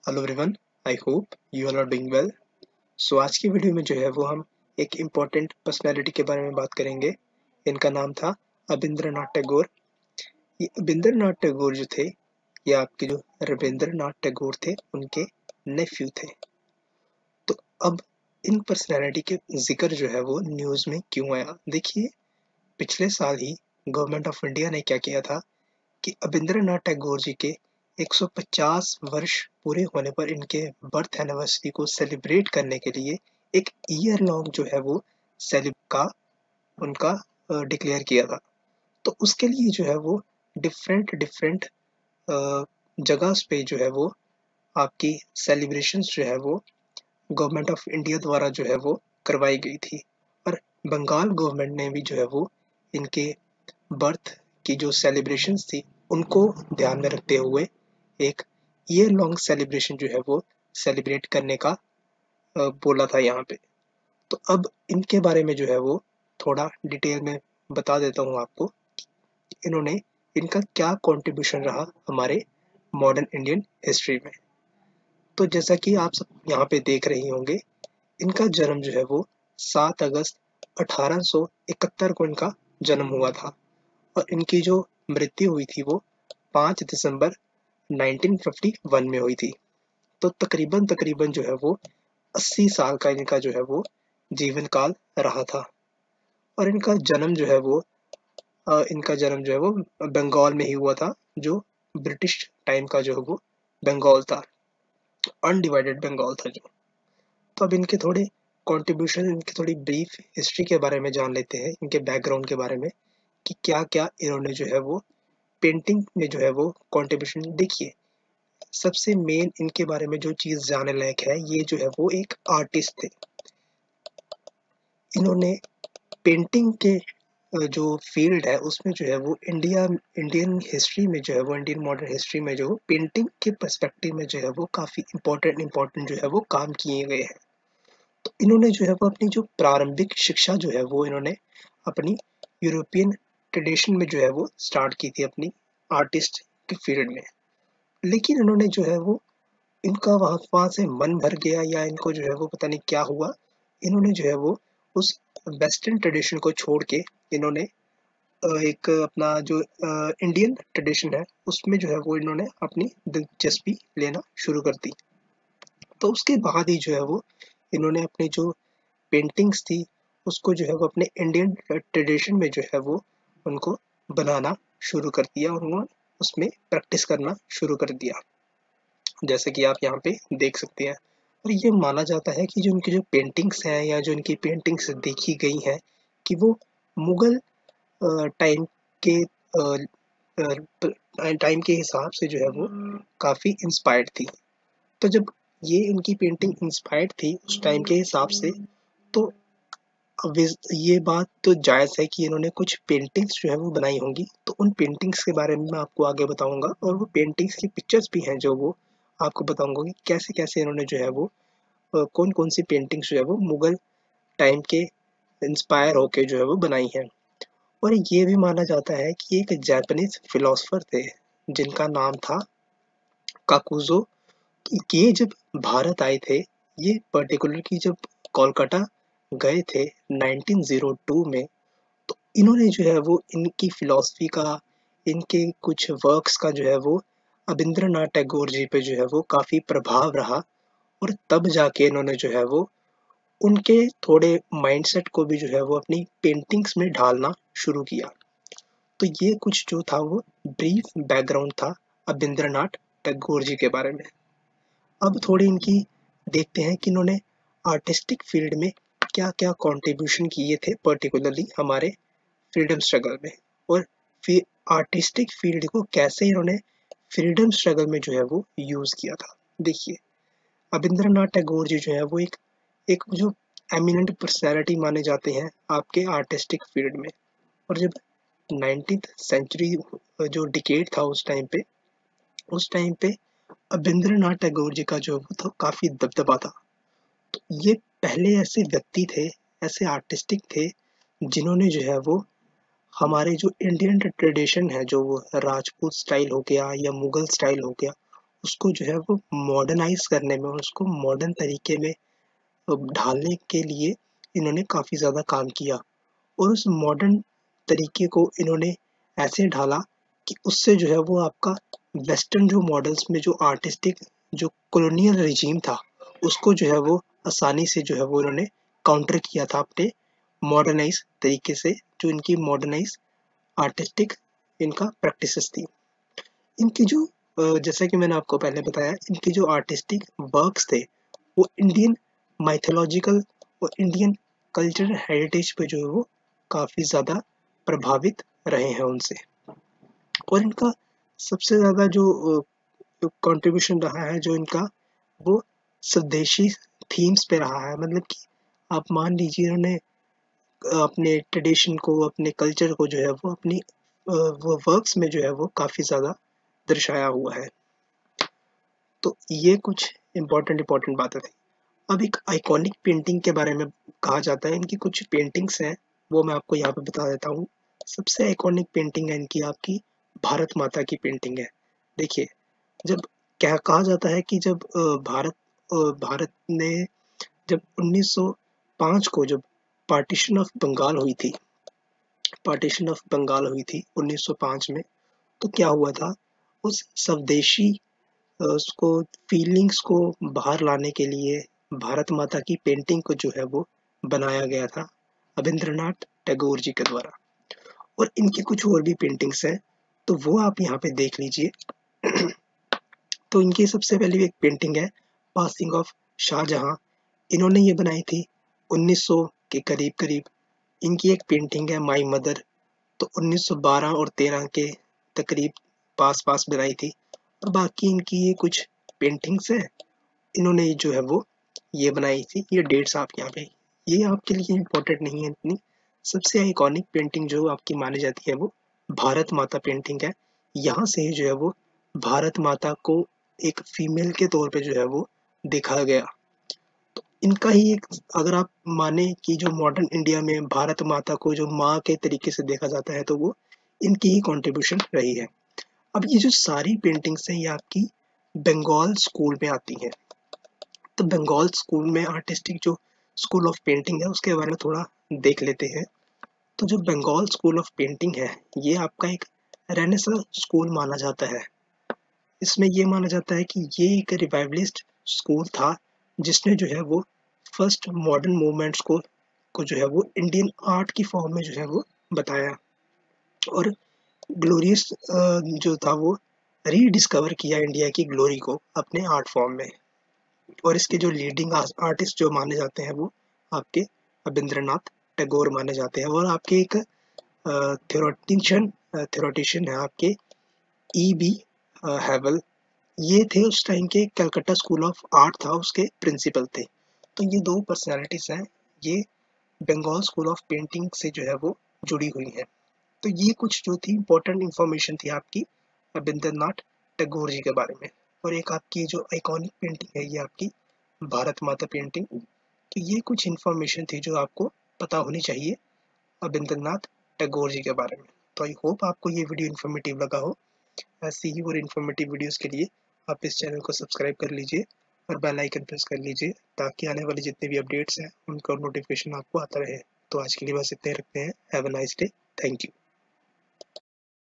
Hello everyone, I hope you all are doing well. So आज की video में जो है वो हम एक इम्पोर्टेंट पर्सनालिटी के बारे में बात करेंगे। इनका नाम था अबिंद्रनाथ टैगोर। ये अबिंद्रनाथ टैगोर जो थे, ये आपके जो रविंद्रनाथ टैगोर थे उनके नेफ्यू थे। तो अब इन पर्सनालिटी के जिक्र जो है वो न्यूज़ में क्यों आया? देखिए, पिछले साल ही गवर्नमेंट ऑफ इंडिया ने क्या किया था कि अबिंद्रनाथ टैगोर जी के 150 वर्ष पूरे होने पर इनके बर्थ एनिवर्सरी को सेलिब्रेट करने के लिए एक ईयर लॉन्ग जो है वो सेलिब का उनका डिक्लेयर किया था। तो उसके लिए जो है वो डिफरेंट डिफरेंट जगह पे जो है वो आपकी सेलिब्रेशंस जो है वो गवर्नमेंट ऑफ इंडिया द्वारा जो है वो करवाई गई थी। और बंगाल गवर्नमेंट ने भी जो है वो इनके बर्थ की जो सेलिब्रेशंस थी उनको ध्यान में रखते हुए एक ईयर लॉन्ग सेलिब्रेशन जो है वो सेलिब्रेट करने का बोला था यहाँ पे। तो अब इनके बारे में जो है वो थोड़ा डिटेल में बता देता हूँ आपको कि इन्होंने इनका क्या कंट्रीब्यूशन रहा हमारे मॉडर्न इंडियन हिस्ट्री में। तो जैसा कि आप सब यहाँ पे देख रही होंगे, इनका जन्म जो है वो 7 अगस्त 1871 को इनका जन्म हुआ था और इनकी जो मृत्यु हुई थी वो 5 दिसंबर 1951 में हुई थी। तो तकरीबन तकरीबन जो है वो 80 साल का इनका जो है वो जीवन काल रहा था। और इनका जन्म जो है वो बंगाल में ही हुआ था, जो ब्रिटिश टाइम का जो है वो बंगाल था, अनडिवाइडेड बंगाल था जो। तो अब इनके थोड़े कंट्रीब्यूशन, इनकी थोड़ी ब्रीफ हिस्ट्री के बारे में जान लेते हैं, इनके बैकग्राउंड के बारे में कि क्या क्या इन्होंने जो है वो पेंटिंग में जो है वो कंट्रीब्यूशन। देखिए, सबसे मेन इनके बारे में जो चीज़ जानने लायक है, ये जो है वो एक आर्टिस्ट थे। इन्होंने पेंटिंग के जो फील्ड है उसमें जो है वो इंडियन हिस्ट्री में जो है वो इंडियन मॉडर्न हिस्ट्री में जो पेंटिंग के पर्सपेक्टिव में जो है वो काफ़ी इम्पोर्टेंट जो है वो काम किए गए हैं। तो इन्होंने जो है वो अपनी जो प्रारंभिक शिक्षा जो है वो इन्होंने अपनी यूरोपियन ट्रेडिशन में जो है वो स्टार्ट की थी, अपनी आर्टिस्ट के फील्ड में। लेकिन इन्होंने जो है वो इनका वहाँ वहाँ से मन भर गया या इनको जो है वो पता नहीं क्या हुआ, इन्होंने जो है वो उस वेस्टर्न ट्रेडिशन को छोड़ के इन्होंने एक अपना जो इंडियन ट्रेडिशन है उसमें जो है वो इन्होंने अपनी दिलचस्पी लेना शुरू कर दी। तो उसके बाद ही जो है वो इन्होंने अपनी जो पेंटिंग्स थी उसको जो है वो अपने इंडियन ट्रेडिशन में जो है वो उनको बनाना शुरू कर दिया और उन्होंने उसमें प्रैक्टिस करना शुरू कर दिया, जैसे कि आप यहाँ पे देख सकते हैं। और ये माना जाता है कि जो उनकी जो पेंटिंग्स हैं या जो इनकी पेंटिंग्स देखी गई हैं कि वो मुगल टाइम के टाइम के हिसाब से जो है वो काफ़ी इंस्पायर्ड थी। तो जब ये इनकी पेंटिंग इंस्पायर्ड थी उस टाइम के हिसाब से, तो ये बात तो जायज़ है कि इन्होंने कुछ पेंटिंग्स जो है वो बनाई होंगी। तो उन पेंटिंग्स के बारे में मैं आपको आगे बताऊंगा और वो पेंटिंग्स की पिक्चर्स भी हैं जो वो आपको बताऊंगा कि कैसे कैसे इन्होंने जो है वो कौन कौन सी पेंटिंग्स जो है वो मुगल टाइम के इंस्पायर होके जो है वो बनाई हैं। और ये भी माना जाता है कि एक जापानीज फिलोसोफर थे जिनका नाम था काकुजो। ये जब भारत आए थे, ये पर्टिकुलर की जब कोलकाता गए थे 1902 में, तो इन्होंने जो है वो इनकी फिलॉसफी का, इनके कुछ वर्क्स का जो है वो अबिंद्रनाथ टैगोर जी पे जो है वो काफ़ी प्रभाव रहा। और तब जाके इन्होंने जो है वो उनके थोड़े माइंडसेट को भी जो है वो अपनी पेंटिंग्स में ढालना शुरू किया। तो ये कुछ जो था वो ब्रीफ बैकग्राउंड था अबिंद्रनाथ टैगोर जी के बारे में। अब थोड़ी इनकी देखते हैं कि इन्होंने आर्टिस्टिक फील्ड में क्या-क्या कंट्रीब्यूशन किए थे, पर्टिकुलरली हमारे फ्रीडम स्ट्रगल में। और फिर आर्टिस्टिक फील्ड को कैसे इन्होंने फ्रीडम स्ट्रगल में जो है वो यूज़ किया था। देखिए, अबिंद्रनाथ टैगोर जी जो है वो एक एक जो एमिनेंट पर्सनैलिटी माने जाते हैं आपके आर्टिस्टिक फील्ड में। और जब 19th सेंचुरी जो डिकेड था उस टाइम पे अबिंद्रनाथ टैगोर जी का जो वो था काफ़ी दबदबा था। तो ये पहले ऐसे व्यक्ति थे, ऐसे आर्टिस्टिक थे जिन्होंने जो है वो हमारे जो इंडियन ट्रेडिशन है, जो वो राजपूत स्टाइल हो गया या मुगल स्टाइल हो गया, उसको जो है वो मॉडर्नाइज करने में, उसको मॉडर्न तरीके में ढालने के लिए इन्होंने काफ़ी ज़्यादा काम किया। और उस मॉडर्न तरीके को इन्होंने ऐसे ढाला कि उससे जो है वो आपका वेस्टर्न जो मॉडल्स में जो आर्टिस्टिक जो कॉलोनियल रिजीम था, उसको जो है वो आसानी से जो है वो इन्होंने काउंटर किया था अपने मॉडर्नाइज तरीके से, जो इनकी मॉडर्नाइज आर्टिस्टिक इनका प्रैक्टिसेस थी। इनकी जो जैसा कि मैंने आपको पहले बताया, इनके जो आर्टिस्टिक वर्क्स थे वो इंडियन माइथोलॉजिकल और इंडियन कल्चरल हेरिटेज पे जो है वो काफ़ी ज़्यादा प्रभावित रहे हैं उनसे। और इनका सबसे ज़्यादा जो कंट्रीब्यूशन रहा है जो इनका, वो स्वदेशी थीम्स पे रहा है। मतलब कि आप मान लीजिए इन्होंने अपने ट्रेडिशन को, अपने कल्चर को जो है वो अपनी वो वर्क्स में जो है वो काफ़ी ज़्यादा दर्शाया हुआ है। तो ये कुछ इम्पोर्टेंट बातें थी। अब एक आइकॉनिक पेंटिंग के बारे में कहा जाता है, इनकी कुछ पेंटिंग्स हैं, वो मैं आपको यहाँ पे बता देता हूँ। सबसे आइकॉनिक पेंटिंग है इनकी आपकी भारत माता की पेंटिंग है। देखिए, जब क्या कहा जाता है कि जब भारत ने जब 1905 को जब पार्टीशन ऑफ बंगाल हुई थी 1905 में, तो क्या हुआ था, उस स्वदेशी उसको फीलिंग्स को बाहर लाने के लिए भारत माता की पेंटिंग को जो है वो बनाया गया था रविंद्रनाथ टैगोर जी के द्वारा। और इनकी कुछ और भी पेंटिंग्स हैं, तो वो आप यहाँ पे देख लीजिए। तो इनकी सबसे पहली एक पेंटिंग है पासिंग ऑफ शाहजहां, इन्होंने ये बनाई थी 1900 के करीब करीब। इनकी एक पेंटिंग है माई मदर, तो 1912 और 13 के तकरीब पास पास बनाई थी। और बाकी इनकी ये कुछ पेंटिंग्स हैं, इन्होंने जो है वो ये बनाई थी। ये डेट्स आप यहाँ पे, ये आपके लिए इम्पोर्टेंट नहीं है इतनी। सबसे आइकॉनिक पेंटिंग जो आपकी मानी जाती है वो भारत माता पेंटिंग है। यहाँ से ही जो है वो भारत माता को एक फीमेल के तौर पे जो है वो देखा गया। इनका ही एक, अगर आप माने कि जो मॉडर्न इंडिया में भारत माता को जो माँ के तरीके से देखा जाता है, तो वो इनकी ही कंट्रीब्यूशन रही है। अब ये जो सारी पेंटिंग्स हैं ये आपकी बंगाल स्कूल में आती हैं। तो बंगाल स्कूल में आर्टिस्टिक जो स्कूल ऑफ पेंटिंग है उसके बारे में थोड़ा देख लेते हैं। तो जो बंगाल स्कूल ऑफ पेंटिंग है, ये आपका एक रेनेसां स्कूल माना जाता है। इसमें ये माना जाता है कि ये एक रिवाइवलिस्ट स्कूल था, जिसने जो है वो फर्स्ट मॉडर्न मूवमेंट्स को जो है वो इंडियन आर्ट की फॉर्म में जो है वो बताया। और ग्लोरियस जो था वो रीडिस्कवर किया इंडिया की ग्लोरी को अपने आर्ट फॉर्म में। और इसके जो लीडिंग आर्टिस्ट जो माने जाते हैं वो आपके रविंद्रनाथ टैगोर माने जाते हैं। और आपके एक थ्योरेटिशियन है आपके ई बी हैवल, ये थे उस टाइम के कलकत्ता स्कूल ऑफ आर्ट था, उसके प्रिंसिपल थे। तो ये दो पर्सनालिटीज हैं, ये बंगाल स्कूल ऑफ पेंटिंग से जो है वो जुड़ी हुई हैं। तो ये कुछ जो थी इम्पोर्टेंट इंफॉर्मेशन थी आपकी रविंद्रनाथ टैगोर जी के बारे में। और एक आपकी जो आइकॉनिक पेंटिंग है ये आपकी भारत माता पेंटिंग। तो ये कुछ इन्फॉर्मेशन थी जो आपको पता होनी चाहिए रविंद्रनाथ टैगोर जी के बारे में। तो आई होप आपको ये वीडियो इन्फॉर्मेटिव लगा हो। ऐसी ही और इन्फॉर्मेटिव वीडियोस के लिए आप इस चैनल को सब्सक्राइब कर लीजिए और बेल आइकन प्रेस कर लीजिए, ताकि आने वाली जितने भी अपडेट्स हैं उनका नोटिफिकेशन आपको आता रहे। तो आज के लिए बस इतने रखते हैं। Have a nice day. Thank you.